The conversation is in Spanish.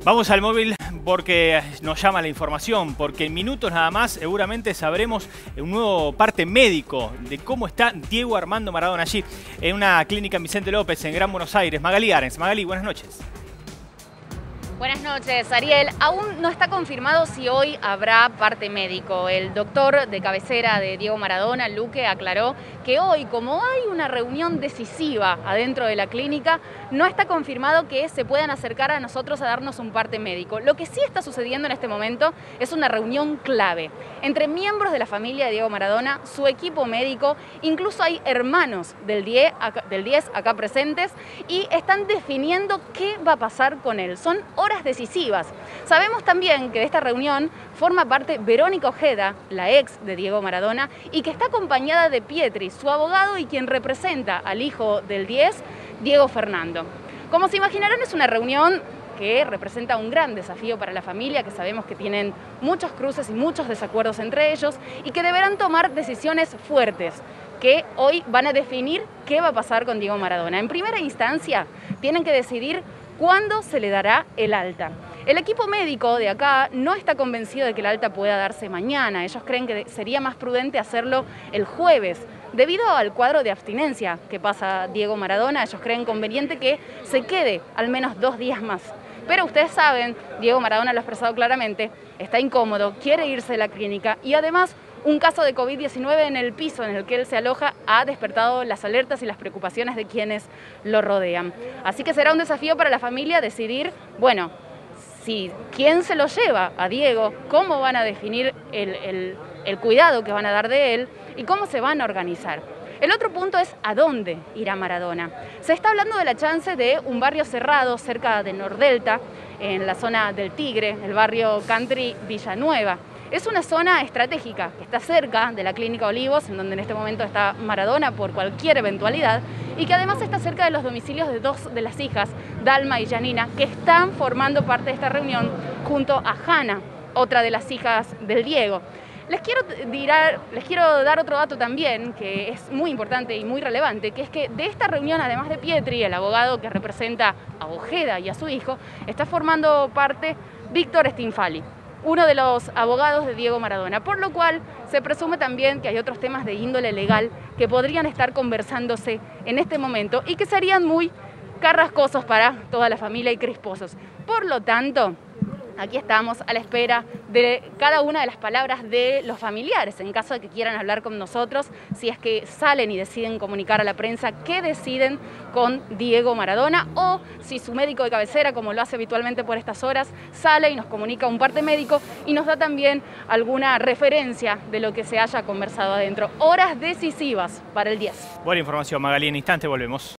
Vamos al móvil porque nos llama la información, porque en minutos nada más seguramente sabremos un nuevo parte médico de cómo está Diego Armando Maradona allí en una clínica en Vicente López, en Gran Buenos Aires. Magalí Arens. Magalí, buenas noches. Buenas noches, Ariel. Aún no está confirmado si hoy habrá parte médico. El doctor de cabecera de Diego Maradona, Luque, aclaró que hoy, como hay una reunión decisiva adentro de la clínica, no está confirmado que se puedan acercar a nosotros a darnos un parte médico. Lo que sí está sucediendo en este momento es una reunión clave entre miembros de la familia de Diego Maradona, su equipo médico, incluso hay hermanos del 10 acá presentes y están definiendo qué va a pasar con él. Son horas decisivas. Sabemos también que de esta reunión forma parte Verónica Ojeda, la ex de Diego Maradona, y que está acompañada de Pietri, su abogado y quien representa al hijo del 10, Diego Fernando. Como se imaginarán, es una reunión que representa un gran desafío para la familia, que sabemos que tienen muchos cruces y muchos desacuerdos entre ellos y que deberán tomar decisiones fuertes que hoy van a definir qué va a pasar con Diego Maradona. En primera instancia, tienen que decidir cuándo se le dará el alta. El equipo médico de acá no está convencido de que el alta pueda darse mañana. Ellos creen que sería más prudente hacerlo el jueves. Debido al cuadro de abstinencia que pasa Diego Maradona, ellos creen conveniente que se quede al menos 2 días más. Pero ustedes saben, Diego Maradona lo ha expresado claramente, está incómodo, quiere irse de la clínica y además un caso de COVID-19 en el piso en el que él se aloja ha despertado las alertas y las preocupaciones de quienes lo rodean. Así que será un desafío para la familia decidir, bueno, quién se lo lleva a Diego, cómo van a definir el cuidado que van a dar de él y cómo se van a organizar. El otro punto es a dónde irá Maradona. Se está hablando de la chance de un barrio cerrado cerca de Nordelta, en la zona del Tigre, el barrio Country Villanueva. Es una zona estratégica que está cerca de la Clínica Olivos, en donde en este momento está Maradona por cualquier eventualidad, y que además está cerca de los domicilios de 2 de las hijas, Dalma y Janina, que están formando parte de esta reunión junto a Hanna, otra de las hijas del Diego. Les quiero dar otro dato también, que es muy importante y muy relevante, que es que de esta reunión, además de Pietri, el abogado que representa a Ojeda y a su hijo, está formando parte Víctor Stinfali, uno de los abogados de Diego Maradona, por lo cual se presume también que hay otros temas de índole legal que podrían estar conversándose en este momento y que serían muy carrascosos para toda la familia y crisposos. Por lo tanto, aquí estamos a la espera de cada una de las palabras de los familiares, en caso de que quieran hablar con nosotros, si es que salen y deciden comunicar a la prensa qué deciden con Diego Maradona, o si su médico de cabecera, como lo hace habitualmente por estas horas, sale y nos comunica un parte médico y nos da también alguna referencia de lo que se haya conversado adentro. Horas decisivas para el 10. Buena información, Magalí. En instante volvemos.